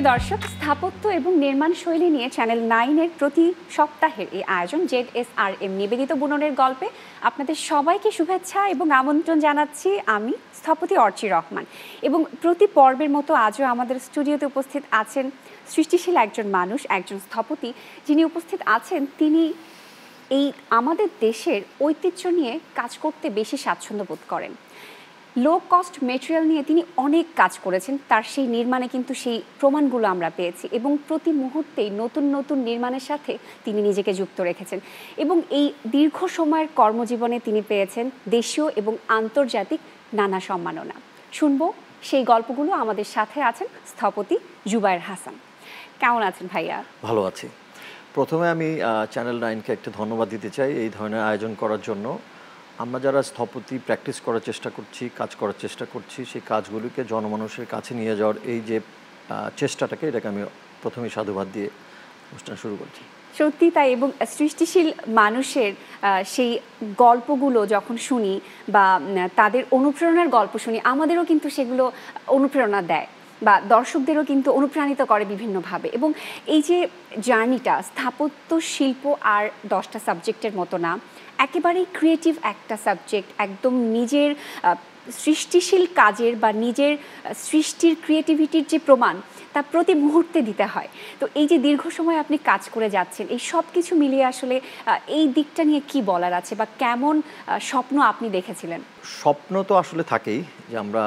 প্রিয় দর্শক, স্থাপত্য এবং নির্মাণ শৈলী নিয়ে চ্যানেল 9-এর প্রতি সপ্তাহের এই আয়োজন ZSRM নিবেদিত বুননের গল্পে আপনাদের সবাইকে শুভেচ্ছা এবং আমন্ত্রণ জানাচ্ছি আমি স্থপতি অর্চি রহমান। এবং প্রতি পর্বের মতো আজও আমাদের স্টুডিওতে উপস্থিত আছেন সৃষ্টিশীল একজন মানুষ, একজন স্থপতি। যিনি উপস্থিত আছেন তিনি এই আমাদের দেশের ঐতিহ্য নিয়ে কাজ করতে বেশি স্বাচ্ছন্দ্য বোধ করেন। লো কস্ট মেটেরিয়াল নিয়ে তিনি অনেক কাজ করেছেন, তার সেই নির্মাণে কিন্তু সেই প্রমাণগুলো আমরা পেয়েছি এবং প্রতি মুহূর্তেই নতুন নতুন নির্মাণের সাথে তিনি নিজেকে যুক্ত রেখেছেন এবং এই দীর্ঘ সময়ের কর্মজীবনে তিনি পেয়েছেন দেশীয় এবং আন্তর্জাতিক নানা সম্মাননা। শুনবো সেই গল্পগুলো। আমাদের সাথে আছেন স্থপতি জুবায়ের হাসান। কেমন আছেন ভাইয়া? ভালো আছি। প্রথমে আমি চ্যানেল 9-কে একটা ধন্যবাদ দিতে চাই এই ধরনের আয়োজন করার জন্য। আমরা যারা স্থপতি প্র্যাকটিস করার চেষ্টা করছি, কাজ করার চেষ্টা করছি, সেই কাজগুলিকে জনমানুষের কাছে নিয়ে যাওয়ার এই যে চেষ্টাটাকে, এটাকে আমি প্রথমেই সাধুবাদ দিয়ে অনুষ্ঠান শুরু করছি। সত্যি তাই। এবং সৃষ্টিশীল মানুষের সেই গল্পগুলো যখন শুনি বা তাদের অনুপ্রেরণার গল্প শুনি, আমাদেরও কিন্তু সেগুলো অনুপ্রেরণা দেয় বা দর্শকদেরও কিন্তু অনুপ্রাণিত করে বিভিন্নভাবে। এবং এই যে জার্নিটা, স্থাপত্য শিল্প আর 10টা সাবজেক্টের মতো না, একেবারেই ক্রিয়েটিভ একটা সাবজেক্ট। একদম নিজের সৃষ্টিশীল কাজের বা নিজের সৃষ্টির ক্রিয়েটিভিটির যে প্রমাণ, তা প্রতি মুহূর্তে দিতে হয়। তো এই যে দীর্ঘ সময় আপনি কাজ করে যাচ্ছেন, এই সব কিছু মিলিয়ে আসলে এই দিকটা নিয়ে কি বলার আছে বা কেমন স্বপ্ন আপনি দেখেছিলেন? স্বপ্ন তো আসলে থাকেই, যে আমরা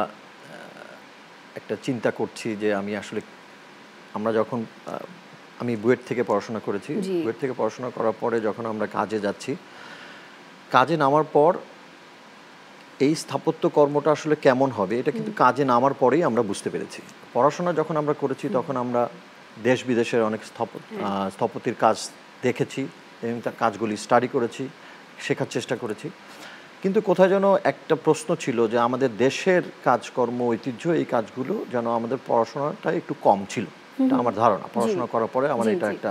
একটা চিন্তা করছি যে আমরা যখন আমি বুয়েট থেকে পড়াশোনা করেছি, বুয়েট থেকে পড়াশোনা করার পরে যখন আমরা কাজে যাচ্ছি, কাজে নামার পর এই স্থাপত্য কর্মটা আসলে কেমন হবে, এটা কিন্তু কাজে নামার পরেই আমরা বুঝতে পেরেছি। পড়াশোনা যখন আমরা করেছি তখন আমরা দেশ বিদেশের অনেক স্থপতির কাজ দেখেছি এবং তার কাজগুলি স্টাডি করেছি, শেখার চেষ্টা করেছি। কিন্তু কোথায় যেন একটা প্রশ্ন ছিল যে আমাদের দেশের কাজকর্ম, ঐতিহ্য, এই কাজগুলো যেন আমাদের পড়াশোনাটা একটু কম ছিল। এটা আমার ধারণা। পড়াশোনা করার পরে আমার এটা একটা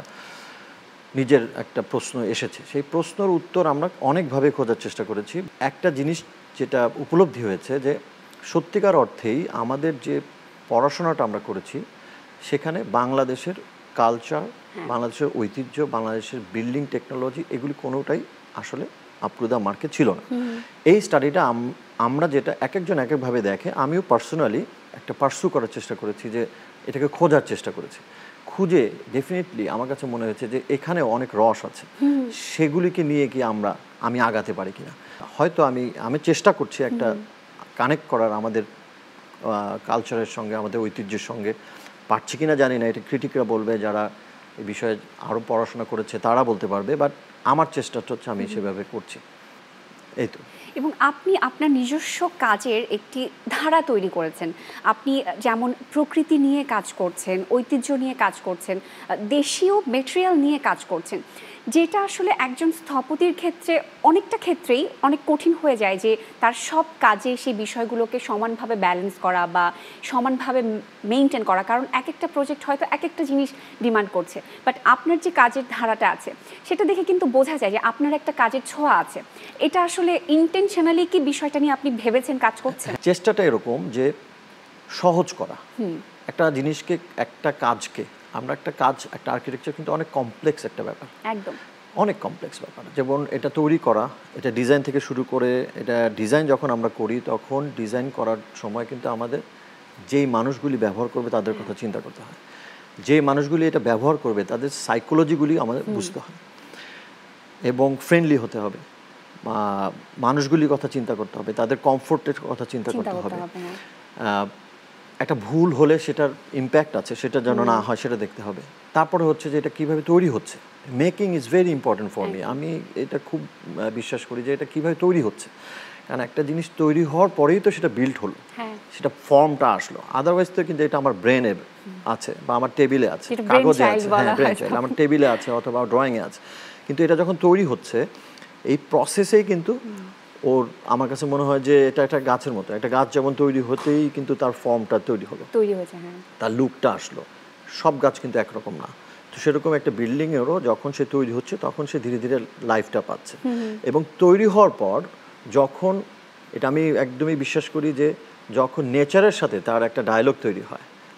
নিজের একটা প্রশ্ন এসেছে। সেই প্রশ্নের উত্তর আমরা অনেকভাবে খোঁজার চেষ্টা করেছি। একটা জিনিস যেটা উপলব্ধি হয়েছে, যে সত্যিকার অর্থেই আমাদের যে পড়াশোনাটা আমরা করেছি, সেখানে বাংলাদেশের কালচার, বাংলাদেশের ঐতিহ্য, বাংলাদেশের বিল্ডিং টেকনোলজি, এগুলি কোনোটাই আসলে আপ টু দ্য মার্কে ছিল না। এই স্টাডিটা আমরা যেটা এক একজন এক একভাবে দেখে, আমিও পার্সোনালি একটা পার্সু করার চেষ্টা করেছি, যে এটাকে খোঁজার চেষ্টা করেছি। খুঁজে ডেফিনেটলি আমার কাছে মনে হয়েছে যে এখানে অনেক রস আছে, সেগুলিকে নিয়ে কি আমি আগাতে পারি কিনা। হয়তো আমি চেষ্টা করছি একটা কানেক্ট করার আমাদের কালচারের সঙ্গে, আমাদের ঐতিহ্যের সঙ্গে। পারছি কিনা জানি না, এটা ক্রিটিকরা বলবে, যারা এই বিষয়ে আরও পড়াশোনা করেছে তারা বলতে পারবে। বাট আমার চেষ্টাটা হচ্ছে আমি সেভাবে করছি, এই তো। এবং আপনি আপনার নিজস্ব কাজের একটি ধারা তৈরি করেছেন। আপনি যেমন প্রকৃতি নিয়ে কাজ করছেন, ঐতিহ্য নিয়ে কাজ করছেন, দেশীয় মেটেরিয়াল নিয়ে কাজ করছেন, যেটা আসলে একজন স্থপতির ক্ষেত্রে অনেকটা ক্ষেত্রেই অনেক কঠিন হয়ে যায়, যে তার সব কাজে সেই বিষয়গুলোকে সমানভাবে ব্যালেন্স করা বা সমানভাবে মেনটেন করা, কারণ এক একটা প্রজেক্ট হয়তো এক একটা জিনিস ডিমান্ড করছে। বাট আপনার যে কাজের ধারাটা আছে, সেটা দেখে কিন্তু বোঝা যায় যে আপনার একটা কাজের ছোঁয়া আছে। এটা আসলে ইন্টেনশনালি কি বিষয়টা নিয়ে আপনি ভেবেছেন, কাজ করছেন? চেষ্টাটা এরকম যে সহজ করা একটা জিনিসকে, একটা কাজকে। একটা আর্কিটেকচার কিন্তু অনেক কমপ্লেক্স একটা ব্যাপার, একদম অনেক কমপ্লেক্স ব্যাপার। যেমন এটা তৈরি করা, এটা ডিজাইন থেকে শুরু করে, এটা ডিজাইন যখন আমরা করি, তখন ডিজাইন করার সময় কিন্তু আমাদের যেই মানুষগুলি ব্যবহার করবে তাদের কথা চিন্তা করতে হয়। যে মানুষগুলি এটা ব্যবহার করবে তাদের সাইকোলজিগুলি আমাদের বুঝতে হয় এবং ফ্রেন্ডলি হতে হবে। মানুষগুলির কথা চিন্তা করতে হবে, তাদের কমফোর্টের কথা চিন্তা করতে হবে। একটা ভুল হলে সেটার ইম্প্যাক্ট আছে, সেটা যেন না হয় সেটা দেখতে হবে। তারপরে হচ্ছে যে এটা কীভাবে তৈরি হচ্ছে, making is very important for me. আমি এটা খুব বিশ্বাস করি যে এটা কীভাবে তৈরি হচ্ছে, কারণ একটা জিনিস তৈরি হওয়ার পরেই তো সেটা বিল্ড হলো, সেটা ফর্মটা আসলো। আদারওয়াইজ তো কিন্তু এটা আমার ব্রেনে আছে বা আমার টেবিলে আছে, কাগজে আছে, ব্রেন চাইল্ড আমার টেবিলে আছে অথবা ড্রয়িংয়ে আছে, কিন্তু এটা যখন তৈরি হচ্ছে এই প্রসেসেই কিন্তু আমার কাছে মনে হয় যে এটা একটা গাছের মতো। একটা গাছ যেমন তৈরি হতেই কিন্তু তার ফর্মটা তৈরি হলো, তার লুকটা আসলো। সব গাছ কিন্তু একরকম না। তো সেরকম একটা বিল্ডিংয়েরও যখন সে তৈরি হচ্ছে তখন সে ধীরে ধীরে লাইফটা পাচ্ছে। এবং তৈরি হওয়ার পর যখন, এটা আমি একদমই বিশ্বাস করি যে যখন নেচারের সাথে তার একটা ডায়ালগ তৈরি হয়,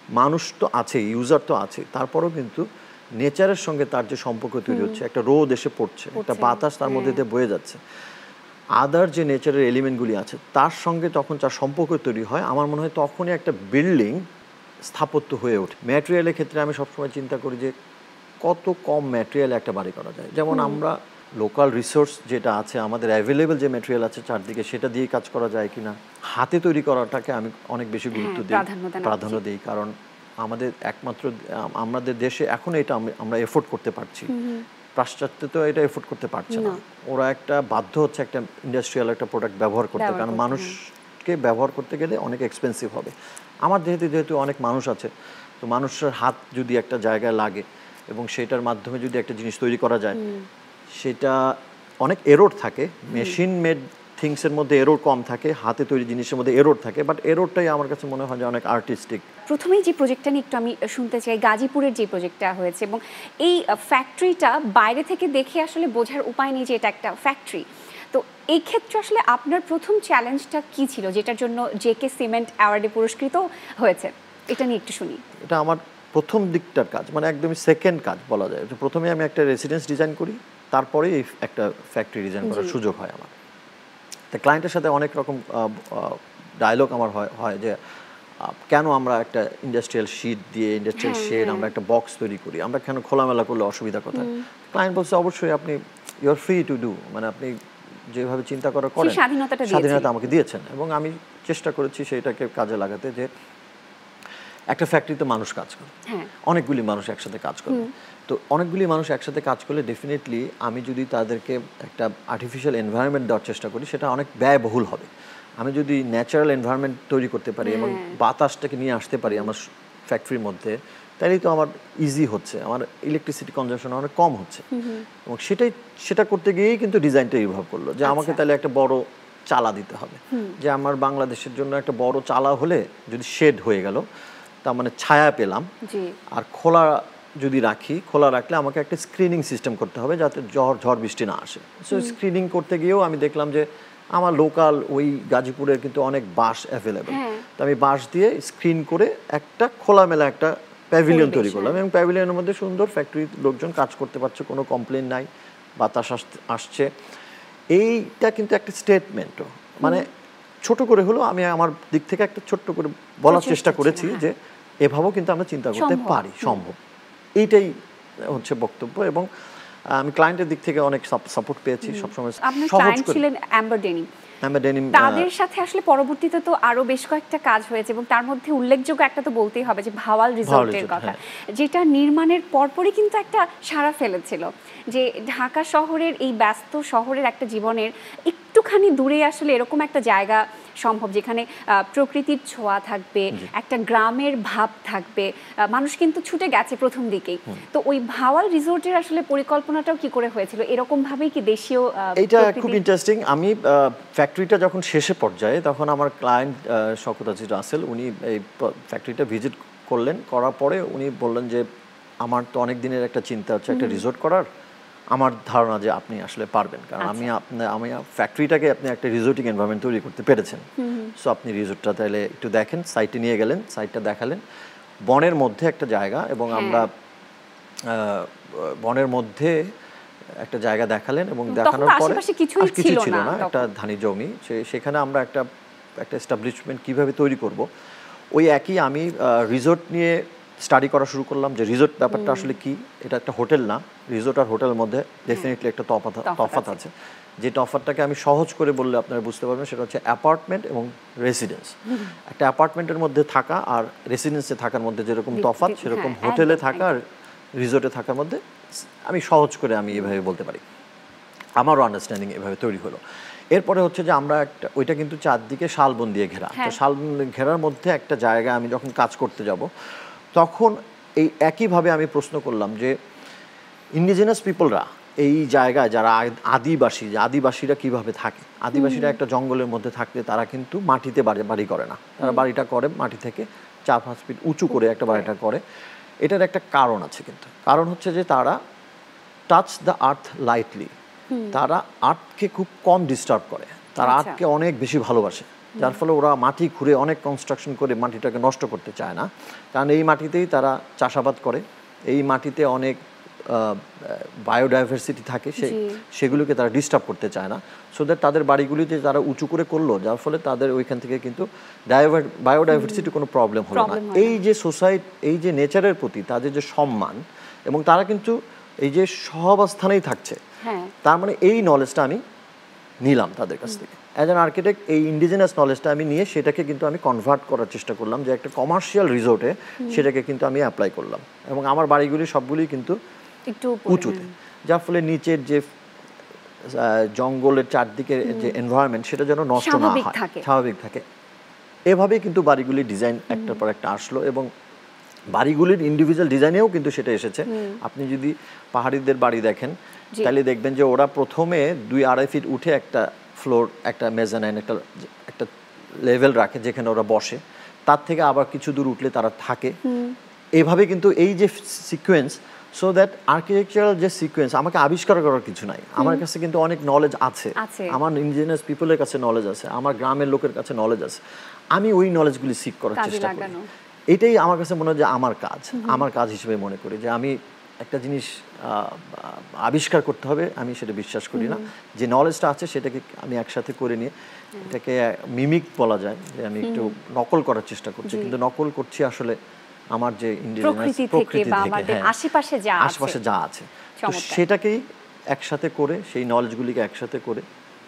মানুষ তো আছে, ইউজার তো আছে, তারপরেও কিন্তু নেচারের সঙ্গে তার যে সম্পর্ক তৈরি হচ্ছে, একটা রোদ এসে পড়ছে, একটা বাতাস তার মধ্যে দিয়ে বয়ে যাচ্ছে, আদার যে নেচারের এলিমেন্টগুলি আছে তার সঙ্গে তখন যার সম্পর্ক তৈরি হয়, আমার মনে হয় তখনই একটা বিল্ডিং স্থাপত্য হয়ে ওঠে। ম্যাটেরিয়ালের ক্ষেত্রে আমি সবসময় চিন্তা করি যে কত কম ম্যাটেরিয়ালে একটা বাড়ি করা যায়। যেমন আমরা লোকাল রিসোর্স যেটা আছে, আমাদের অ্যাভেলেবেল যে ম্যাটেরিয়াল আছে চারদিকে, সেটা দিয়ে কাজ করা যায় কিনা। হাতে তৈরি করাটাকে আমি অনেক বেশি গুরুত্ব দিই, প্রাধান্য দিই, কারণ আমাদের একমাত্র আমাদের দেশে এখন এটা আমরা এফোর্ড করতে পারছি। পাশ্চাত্য তো এটা এফোর্ড করতে পারছে না, ওরা একটা বাধ্য হচ্ছে একটা ইন্ডাস্ট্রিয়াল একটা প্রোডাক্ট ব্যবহার করতে, কারণ মানুষকে ব্যবহার করতে গেলে অনেক এক্সপেন্সিভ হবে। আমার যেহেতু অনেক মানুষ আছে, তো মানুষের হাত যদি একটা জায়গায় লাগে এবং সেটার মাধ্যমে যদি একটা জিনিস তৈরি করা যায়, সেটা অনেক এরর থাকে। মেশিন মেড থিংসের মধ্যে এরর কম থাকে, হাতে তৈরি জিনিসের মধ্যে এরর থাকে, বাট এররটাই আমার কাছে মনে হয় যে অনেক আর্টিস্টিক। প্রথমেই যে প্রজেক্টটা নিয়ে একটু আমি শুনতে চাই, গাজীপুরের যে প্রজেক্টটা হয়েছে, এবং এই ফ্যাক্টরিটা বাইরে থেকে দেখে আসলে বোঝার উপায় নেই যে এটা একটা ফ্যাক্টরি। তো এই ক্ষেত্রে আসলে আপনার প্রথম চ্যালেঞ্জটা কি ছিল, যেটার জন্য জেকে সিমেন্ট অ্যাওয়ার্ডে পুরস্কৃত হয়েছে? এটা নিয়ে একটু শুনি। এটা আমার প্রথম দিকটার কাজ, মানে একদমই সেকেন্ড কাজ বলা যায়। প্রথমে আমি একটা রেসিডেন্স ডিজাইন করি, তারপরে এই একটা ফ্যাক্টরি ডিজাইন করার সুযোগ হয় আমার। তা ক্লায়েন্টের সাথে অনেক রকম ডায়লগ আমার হয় যে কেন আমরা একটা ইন্ডাস্ট্রিয়াল শীট দিয়ে, ইন্ডাস্ট্রিয়াল শেড, আমরা একটা বক্স তৈরি করি, আমরা কেন খোলামেলা করলে অসুবিধা কোথায়? ক্লায়েন্ট বলছে অবশ্যই আপনি you are free to do, মানে আপনি যেভাবে চিন্তা করেন স্বাধীনতা আমাকে দিয়েছেন, এবং আমি চেষ্টা করেছি সেইটাকে কাজে লাগাতে। যে একটা ফ্যাক্টরিতে মানুষ কাজ করে, অনেকগুলি মানুষ একসাথে কাজ করে, তো অনেকগুলি মানুষ একসাথে কাজ করলে ডেফিনেটলি আমি যদি তাদেরকে একটা আর্টিফিশিয়াল এনভায়রনমেন্ট দেওয়ার চেষ্টা করি, সেটা অনেক ব্যয়বহুল হবে। আমি যদি ন্যাচারাল এনভায়রনমেন্ট তৈরি করতে পারি এবং বাতাসটাকে নিয়ে আসতে পারি আমার ফ্যাক্টরির মধ্যে, তাইলেই তো আমার ইজি হচ্ছে, আমার ইলেকট্রিসিটি কনজাম্পশন অনেক কম হচ্ছে। এবং সেটা করতে গিয়েই কিন্তু ডিজাইনটা ইভলভ করলো, যে আমাকে তাহলে একটা বড় চালা দিতে হবে, যে আমার বাংলাদেশের জন্য একটা বড় চালা হলে যদি শেড হয়ে গেল, তার মানে ছায়া পেলাম, আর খোলা যদি রাখি, খোলা রাখলে আমাকে একটা স্ক্রিনিং সিস্টেম করতে হবে যাতে ঝড় বৃষ্টি না আসে। সো স্ক্রিনিং করতে গিয়েও আমি দেখলাম যে আমার লোকাল ওই গাজীপুরের কিন্তু অনেক বাঁশ অ্যাভেলেবেল, তো আমি বাঁশ দিয়ে স্ক্রিন করে একটা খোলামেলা একটা প্যাভিলিয়ন তৈরি করলাম, এবং প্যাভিলিয়নের মধ্যে সুন্দর ফ্যাক্টরির লোকজন কাজ করতে পারছে, কোনো কমপ্লেন নাই, বাতাস আসছে। এইটা কিন্তু একটা স্টেটমেন্টও, মানে ছোট করে হলো আমি আমার দিক থেকে একটা ছোট্ট করে বলার চেষ্টা করেছি যে এভাবেও কিন্তু আমরা চিন্তা করতে পারি, সম্ভব। এইটাই হচ্ছে বক্তব্য, এবং আমি ক্লায়েন্টের দিক থেকে অনেক সাপোর্ট পেয়েছি সবসময়। সহজ ছিলেন অ্যাম্বার ডেনিম, তাদের সাথে আসলে পরবর্তীতে তো আরো বেশ কয়েকটা কাজ হয়েছে, এবং তার মধ্যে উল্লেখযোগ্য একটা তো বলতেই হবে যে ভাওয়াল রিসোর্টের কথা, যেটা নির্মাণের পরপরই কিন্তু একটা সাড়া ফেলেছিল, যে ঢাকা শহরের এই ব্যস্ত শহরের একটা জীবনের একটুখানি দূরে আসলে এরকম একটা জায়গা সম্ভব, যেখানে প্রকৃতির ছোঁয়া থাকবে, একটা গ্রামের ভাব থাকবে। মানুষ কিন্তু ছুটে গেছে প্রথম দিকেই, তো ওই ভাওয়াল রিসোর্টের আসলে পরিকল্পনাটাও কি করে হয়েছিল? এরকম ভাবেই কি দেশীয়? এটা খুব ইন্টারেস্টিং। আমি ফ্যাক্টরিটা যখন শেষে পর্যায়ে, তখন আমার ক্লায়েন্ট শওকত আজিজ রাসেল, উনি এই ফ্যাক্টরিটা ভিজিট করলেন, করার পরে উনি বললেন যে আমার তো অনেক দিনের একটা চিন্তা হচ্ছে একটা রিসোর্ট করার, আমার ধারণা যে আপনি আসলে পারবেন, কারণ আমি ফ্যাক্টরিটাকে আপনি একটা রিসোর্টিং এনভায়রনমেন্ট তৈরি করতে পেরেছেন, সো আপনি রিসোর্টটা তাহলে একটু দেখেন। সাইটে নিয়ে গেলেন, সাইটটা দেখালেন, বনের মধ্যে একটা জায়গা, এবং আমরা বনের মধ্যে একটা জায়গা দেখালেন, এবং দেখানোর পরে আর কিছু ছিল না, একটা ধানি জমি, সেখানে আমরা একটা এস্টাবলিশমেন্ট কীভাবে তৈরি করব, ওই একই আমি রিসোর্ট নিয়ে স্টাডি করা শুরু করলাম, যে রিসোর্ট ব্যাপারটা আসলে কি। এটা একটা হোটেল না, রিসোর্ট আর হোটেলের মধ্যে ডেফিনেটলি একটা তফাৎ আছে। যে তফাৎটাকে আমি সহজ করে বললে আপনারা বুঝতে পারবেন, সেটা হচ্ছে অ্যাপার্টমেন্ট এবং রেসিডেন্স। একটা অ্যাপার্টমেন্টের মধ্যে থাকা আর রেসিডেন্সে থাকার মধ্যে যেরকম তফাৎ, সেরকম হোটেলে থাকা আর রিসোর্টে থাকার মধ্যে আমি সহজ করে আমি এভাবে বলতে পারি, আমারও আন্ডারস্ট্যান্ডিং এভাবে তৈরি হলো। এরপরে হচ্ছে যে আমরা ওইটা কিন্তু চারদিকে শালবন দিয়ে ঘেরা, তো শালবন ঘেরার মধ্যে একটা জায়গা আমি যখন কাজ করতে যাব, তখন এই একইভাবে আমি প্রশ্ন করলাম যে ইন্ডিজিনাস পিপলরা এই জায়গায় যারা আদিবাসীরা কিভাবে থাকে। আদিবাসীরা একটা জঙ্গলের মধ্যে থাকলে তারা কিন্তু মাটিতে বাড়ি করে না, তারা বাড়িটা করে মাটি থেকে 4-5 ফিট উঁচু করে একটা বাড়িটা করে। এটার একটা কারণ আছে, কিন্তু কারণ হচ্ছে যে তারা টাচ দ্য আর্থ লাইটলি, তারা আর্থকে খুব কম ডিস্টার্ব করে, তারা আর্থকে অনেক বেশি ভালোবাসে। যার ফলে ওরা মাটি খুঁড়ে অনেক কনস্ট্রাকশন করে মাটিটাকে নষ্ট করতে চায় না, কারণ এই মাটিতেই তারা চাষাবাদ করে, এই মাটিতে অনেক বায়োডাইভার্সিটি থাকে, সেগুলোকে তারা ডিস্টার্ব করতে চায় না, সো দ্যাট তাদের বাড়িগুলিতে তারা উঁচু করে করলো, যার ফলে তাদের ওইখান থেকে কিন্তু বায়োডাইভার্সিটি কোনো প্রবলেম হলো না। এই যে সোসাইটি, এই যে নেচারের প্রতি তাদের যে সম্মান, এবং তারা কিন্তু এই যে সহাবস্থানেই থাকছে, তার মানে এই নলেজটা আমি নিলাম তাদের কাছ থেকে অ্যাজ অ্যান আর্কিটেক্ট। এই ইন্ডিজিনাস নলেজটা আমি নিয়ে সেটাকে কিন্তু আমি কনভার্ট করার চেষ্টা করলাম, যে একটা কমার্শিয়াল রিসোর্টে সেটাকে কিন্তু আমি অ্যাপ্লাই করলাম, এবং আমার বাড়িগুলি সবগুলি কিন্তু একটু উঁচুতে, যার ফলে নিচের যে জঙ্গলের চারদিকে যে এনভায়রনমেন্ট সেটা যেন নষ্ট না হয়, স্বাভাবিক থাকে। এভাবেই কিন্তু বাড়িগুলি ডিজাইন একটার পর একটা আসলো, এবং বাড়িগুলির ইন্ডিভিজুয়াল ডিজাইনেও কিন্তু সেটা এসেছে। আপনি যদি পাহাড়িদের বাড়ি দেখেন তাহলে দেখবেন যে ওরা প্রথমে 2-2.5 ফিট উঠে একটা ফ্লোর, একটা মেজানাইন, একটা লেভেল রাখে যেখানে ওরা বসে, তার থেকে আবার কিছু দূর উঠলে তারা থাকে। এইভাবে কিন্তু এই যে সিকোয়েন্স, সো দ্যাট আর্কিটেকচারাল যে সিকোয়েন্স, আমাকে আবিষ্কার করার কিছু নাই, আমার কাছে কিন্তু অনেক নলেজ আছে, আমার ইন্ডিজিনাস পিপলের কাছে নলেজ আছে, আমার গ্রামের লোকের কাছে নলেজ আছে, আমি ওই নলেজগুলি সিক করার চেষ্টা করি। এটাই আমার কাছে মনে হয় যে আমার কাজ হিসেবে মনে করি, যে আমি একটা জিনিস আবিষ্কার করতে হবে, আমি সেটা বিশ্বাস করি না, যে নলেজটা আছে সেটাকে আমি একসাথে করে নিয়ে, এটাকে মিমিক বলা যায়, যে আমি একটু নকল করার চেষ্টা করছি, কিন্তু নকল করছি আসলে আমার যে প্রকৃতি থেকে বা আমাদের আশেপাশে যা আছে সেটাকেই একসাথে করে, সেই নলেজগুলিকে একসাথে করে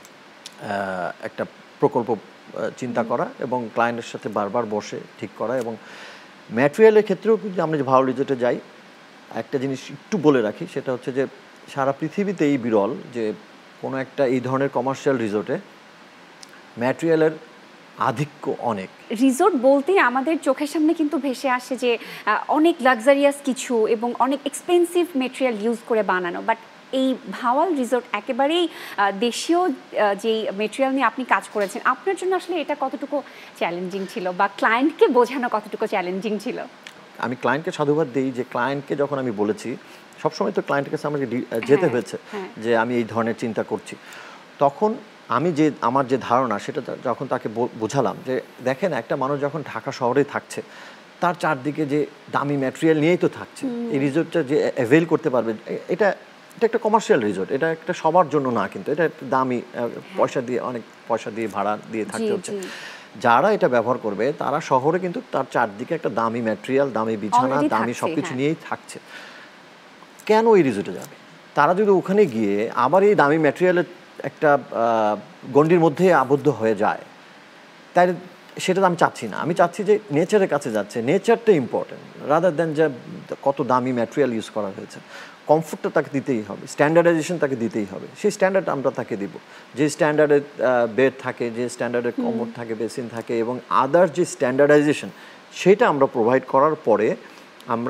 একটা প্রকল্প চিন্তা করা, এবং ক্লায়েন্টের সাথে বারবার বসে ঠিক করা। এবং ম্যাটেরিয়ালের ক্ষেত্রেও কিন্তু আমরা যে ভালো রিজোর্টে যাই, একটা জিনিস একটু বলে রাখি, সেটা হচ্ছে যে সারা পৃথিবীতে এই বিরল যে কোনো একটা এই ধরনের কমার্শিয়াল রিজোর্টে ম্যাটেরিয়ালের আধিক্য অনেক। রিসোর্ট বলতেই আমাদের চোখের সামনে কিন্তু ভেসে আসে যে অনেক লাক্সারিয়াস কিছু এবং অনেক এক্সপেন্সিভ ম্যাটেরিয়াল ইউজ করে বানানো, বাট এই ভাওয়াল রিসোর্ট একেবারেই দেশীয় যেই ম্যাটেরিয়াল নিয়ে আপনি কাজ করেছেন, আপনার জন্য আসলে এটা কতটুকু চ্যালেঞ্জিং ছিল, বা ক্লায়েন্টকে বোঝানো কতটুকু চ্যালেঞ্জিং ছিল? আমি ক্লায়েন্টকে সাধুবাদ দিই, যে ক্লায়েন্টকে যখন আমি বলেছি, সবসময় তো ক্লায়েন্টের কাছে আমাকে যেতে হয়েছে যে আমি এই ধরনের চিন্তা করছি, তখন আমি আমার যে ধারণা সেটা যখন তাকে বোঝালাম, যে দেখেন একটা মানুষ যখন ঢাকা শহরে থাকছে, তার চারদিকে যে দামি ম্যাটেরিয়াল নিয়েই তো থাকছে, এই রিসোর্টটা যে অ্যাভেল করতে পারবে, এটা একটা কমার্শিয়াল রিসোর্ট, এটা একটা সবার জন্য না, কিন্তু এটা একটা দামি, অনেক পয়সা দিয়ে ভাড়া দিয়ে থাকতে হচ্ছে। যারা এটা ব্যবহার করবে তারা শহরে কিন্তু তার চারদিকে একটা দামি ম্যাটেরিয়াল, দামি বিছানা, দামি সবকিছু নিয়েই থাকছে, কেন এই রিসোর্টে যাবে? তারা যদি ওখানে গিয়ে আবার এই দামি ম্যাটেরিয়ালের একটা গণ্ডির মধ্যে আবদ্ধ হয়ে যায়, তাই সেটা আমি চাচ্ছি না। আমি চাচ্ছি যে নেচারের কাছে যাচ্ছে, নেচারটা ইম্পর্টেন্ট রাদার দ্যান যে কত দামি ম্যাটেরিয়াল ইউজ করা হয়েছে। কমফোর্টটা তাকে দিতেই হবে, স্ট্যান্ডার্ডাইজেশন তাকে দিতেই হবে, সেই স্ট্যান্ডার্ড আমরা তাকে দিব, যে স্ট্যান্ডার্ডের বেড থাকে, যে স্ট্যান্ডার্ডের কমোড থাকে, বেসিন থাকে, এবং আদার যে স্ট্যান্ডার্ডাইজেশন সেটা আমরা প্রোভাইড করার পরে আমরা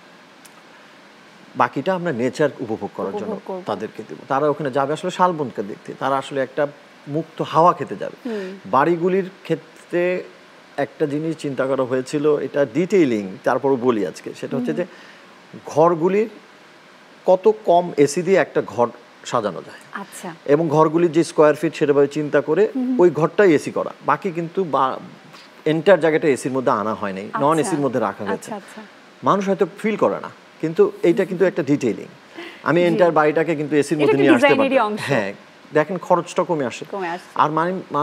বাকিটা আমরা নেচার উপভোগ করার জন্য তাদেরকে দেবো। তারা ওখানে যাবে আসলে শালবনকে দেখতে, তারা আসলে একটা মুক্ত হাওয়া খেতে যাবে। বাড়িগুলির ক্ষেত্রে একটা জিনিস চিন্তা করা হয়েছিল, এটা ডিটেইলিং তারপরও বলি আজকে, সেটা হচ্ছে যে ঘরগুলির কত কম এসি দিয়ে একটা ঘর সাজানো যায়, এবং ঘরগুলির যে স্কোয়ার ফিট সেটাভাবে চিন্তা করে ওই ঘরটাই এসি করা, বাকি কিন্তু এন্টার জায়গাটা এসির মধ্যে আনা হয় নাই, নন এসির মধ্যে রাখা হয়েছে। মানুষ হয়তো ফিল করে না, কিন্তু এইটা কিন্তু একটা ডিটেইলিং। আমি এন্টার বাড়িটাকে কিন্তু এসির মধ্যে নিয়ে আসতে পারি, হ্যাঁ দেখেন খরচটা কমে আসে। আর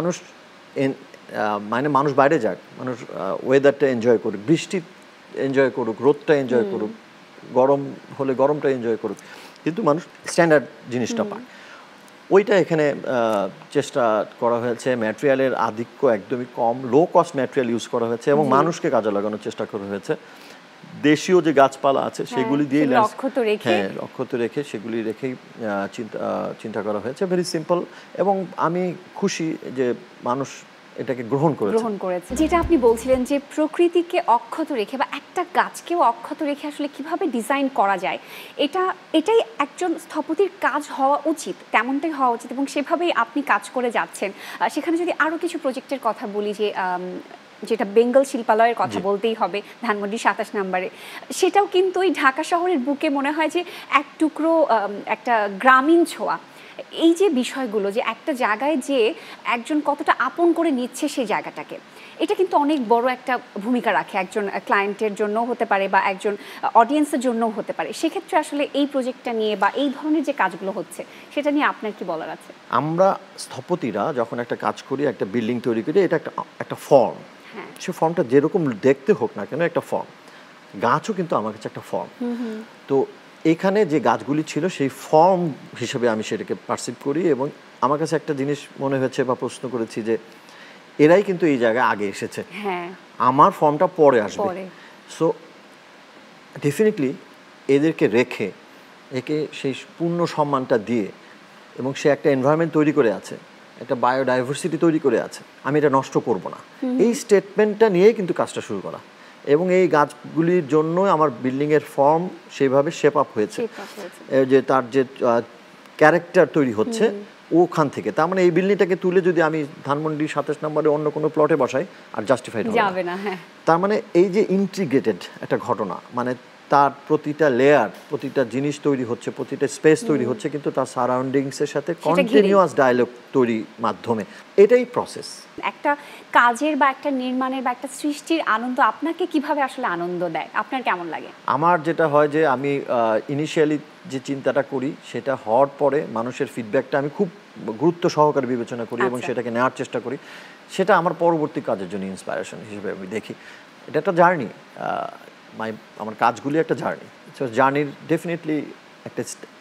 মানুষ বাইরে যাক, মানুষ ওয়েদারটা এনজয় করুক, বৃষ্টি এনজয় করুক, রোদটা এনজয় করুক, গরম হলে গরমটা এনজয় করুক, কিন্তু মানুষ স্ট্যান্ডার্ড জিনিসটা পায়। ওইটা এখানে চেষ্টা করা হয়েছে। ম্যাটেরিয়ালের আধিক্য একদমই কম, লো কস্ট ম্যাটেরিয়াল ইউজ করা হয়েছে, এবং মানুষকে কাজে লাগানোর চেষ্টা করা হয়েছে। দেশীয় যে গাছপালা আছে সেগুলি দিয়ে অক্ষত রেখে সেগুলি রেখেই চিন্তা করা হয়েছে, ভেরি সিম্পল। এবং আমি খুশি যে মানুষ এটাকে গ্রহণ করেছে। যেটা আপনি বলছিলেন যে প্রকৃতিকে অক্ষত রেখে বা একটা গাছকেও অক্ষত রেখে আসলে কিভাবে ডিজাইন করা যায়, এটাই একজন স্থপতির কাজ হওয়া উচিত, তেমনটাই হওয়া উচিত, এবং সেভাবেই আপনি কাজ করে যাচ্ছেন। সেখানে যদি আরও কিছু প্রজেক্টের কথা বলি, যেটা বেঙ্গল শিল্পালয়ের কথা বলতেই হবে, ধানমন্ডি 27 নম্বরে, সেটাও কিন্তু ওই ঢাকা শহরের বুকে মনে হয় যে এক টুকরো একটা গ্রামীণ ছোঁয়া। এই যে বিষয়গুলো, যে একটা জায়গায় যে একজন কতটা আপন করে নিচ্ছে সেই জায়গাটাকে, এটা কিন্তু অনেক বড় একটা ভূমিকা রাখে একজন ক্লায়েন্টের জন্যও হতে পারে বা একজন অডিয়েন্সের জন্যও হতে পারে। সেক্ষেত্রে আসলে এই প্রজেক্টটা নিয়ে বা এই ধরনের যে কাজগুলো হচ্ছে সেটা নিয়ে আপনার কি বলার আছে? আমরা স্থপতিরা যখন একটা কাজ করি, একটা বিল্ডিং তৈরি করি, এটা একটা ফর্ম। সে ফর্মটা যেরকম দেখতে হোক না কেন একটা ফর্ম। গাছও কিন্তু আমার কাছে একটা ফর্ম। তো এখানে যে গাছগুলি ছিল সেই ফর্ম হিসেবে আমি সেটাকে পারসিভ করি, এবং আমার কাছে একটা জিনিস মনে হয়েছে বা প্রশ্ন করেছি যে এরাই কিন্তু এই জায়গায় আগে এসেছে, আমার ফর্মটা পরে আসবে। সো ডেফিনেটলি এদেরকে রেখে একে সেই পূর্ণ সম্মানটা দিয়ে, এবং সে একটা এনভায়রনমেন্ট তৈরি করে আছে, একটা বায়োডাইভার্সিটি তৈরি করে আছে, আমি এটা নষ্ট করব না, এই স্টেটমেন্টটা নিয়েই কিন্তু কাজটা শুরু করা। এবং এই গাছগুলির জন্য আমার বিল্ডিংয়ের ফর্ম সেইভাবে শেপ আপ হয়েছে, যে তার যে ক্যারেক্টার তৈরি হচ্ছে ওখান থেকে। তার মানে এই বিল্ডিংটাকে তুলে যদি আমি ধানমন্ডি 27 নম্বরে অন্য কোনো প্লটে বসাই আর জাস্টিফাইড হবে না। তার মানে এই যে ইন্টিগ্রেটেড একটা ঘটনা, মানে তার প্রতিটা লেয়ার, প্রতিটা জিনিস তৈরি হচ্ছে, প্রতিটা স্পেস তৈরি হচ্ছে কিন্তু তার সারাউন্ডিংসের সাথে কন্টিনিউয়াস ডায়ালগ তৈরির মাধ্যমে, এটাই প্রসেস। একটা কাজের বা একটা নির্মাণের বা একটা সৃষ্টির আনন্দ আপনাকে কিভাবে আসলে আনন্দ দেয়, আপনার কেমন লাগে? আমার যেটা হয় যে আমি ইনিশিয়ালি যে চিন্তাটা করি সেটা হওয়ার পরে মানুষের ফিডব্যাকটা আমি খুব গুরুত্ব সহকারে বিবেচনা করি এবং সেটাকে নেওয়ার চেষ্টা করি। সেটা আমার পরবর্তী কাজের জন্য ইন্সপায়ারেশন হিসেবে আমি দেখি। এটা একটা জার্নি, আমার কাজগুলি একটা জার্নি। সো জার্নির ডেফিনেটলি একটা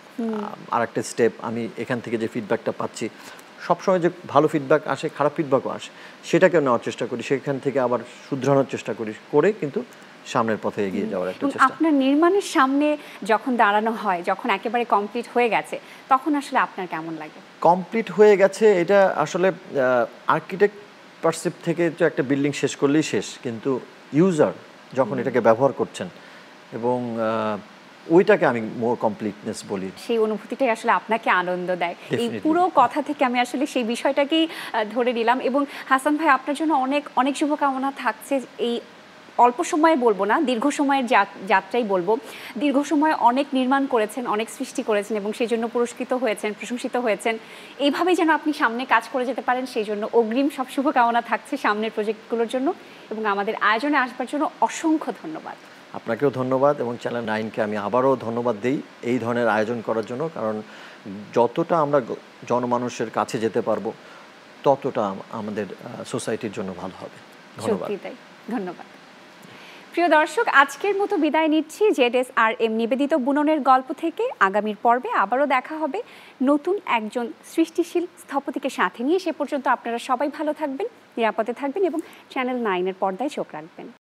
আর একটা স্টেপ। আমি এখান থেকে যে ফিডব্যাকটা পাচ্ছি, সবসময় যে ভালো ফিডব্যাক আসে, খারাপ ফিডব্যাকও আসে, সেটাকে নেওয়ার চেষ্টা করি, সেখান থেকে আবার শুধরানোর চেষ্টা করি, করে কিন্তু সামনের পথে এগিয়ে যাওয়ার একটা চেষ্টা। আপনার নির্মাণের সামনে যখন দাঁড়ানো হয়, যখন একেবারে কমপ্লিট হয়ে গেছে, তখন আসলে আপনার কেমন লাগে? কমপ্লিট হয়ে গেছে এটা আসলে আর্কিটেক্ট পারসিপ থেকে তো একটা বিল্ডিং শেষ করলেই শেষ, কিন্তু ইউজার যখন এটাকে ব্যবহার করছেন এবং ওইটাকে আমি মোর কমপ্লিটনেস বলি, সেই অনুভূতিটাই আসলে আপনাকে আনন্দ দেয়। এই পুরো কথা থেকে আমি আসলে সেই বিষয়টাকেই ধরে নিলাম। এবং হাসান ভাই, আপনার জন্য অনেক অনেক শুভকামনা থাকছে। এই অল্প সময়ে বলবো না, দীর্ঘ সময়ের যাত্রাই বলবো। দীর্ঘ সময় অনেক নির্মাণ করেছেন, অনেক সৃষ্টি করেছেন এবং সেই জন্য পুরস্কৃত হয়েছেন, প্রশংসিত হয়েছেন। এইভাবেই যেন আপনি সামনে কাজ করে যেতে পারেন, সেই জন্য অগ্রিম সব শুভকামনা থাকছে সামনের প্রজেক্টগুলোর জন্য। এবং আমাদের আয়োজনে আসবার জন্য অসংখ্য ধন্যবাদ। আপনাকেও ধন্যবাদ, এবং চ্যানেল 9কে আমি আবারও ধন্যবাদ দিই এই ধরনের আয়োজন করার জন্য। কারণ যতটা আমরা জনমানুষের কাছে যেতে পারবো ততটা আমাদের সোসাইটির জন্য ভালো হবে। ধন্যবাদ। ধন্যবাদ। প্রিয় দর্শক, আজকের মতো বিদায় নিচ্ছি ZSRM নিবেদিত বুননের গল্প থেকে। আগামীর পর্বে আবারও দেখা হবে নতুন একজন সৃষ্টিশীল স্থপতিকে সাথে নিয়ে। সে পর্যন্ত আপনারা সবাই ভালো থাকবেন, নিরাপদে থাকবেন এবং চ্যানেল 9-এর পর্দায় চোখ রাখবেন।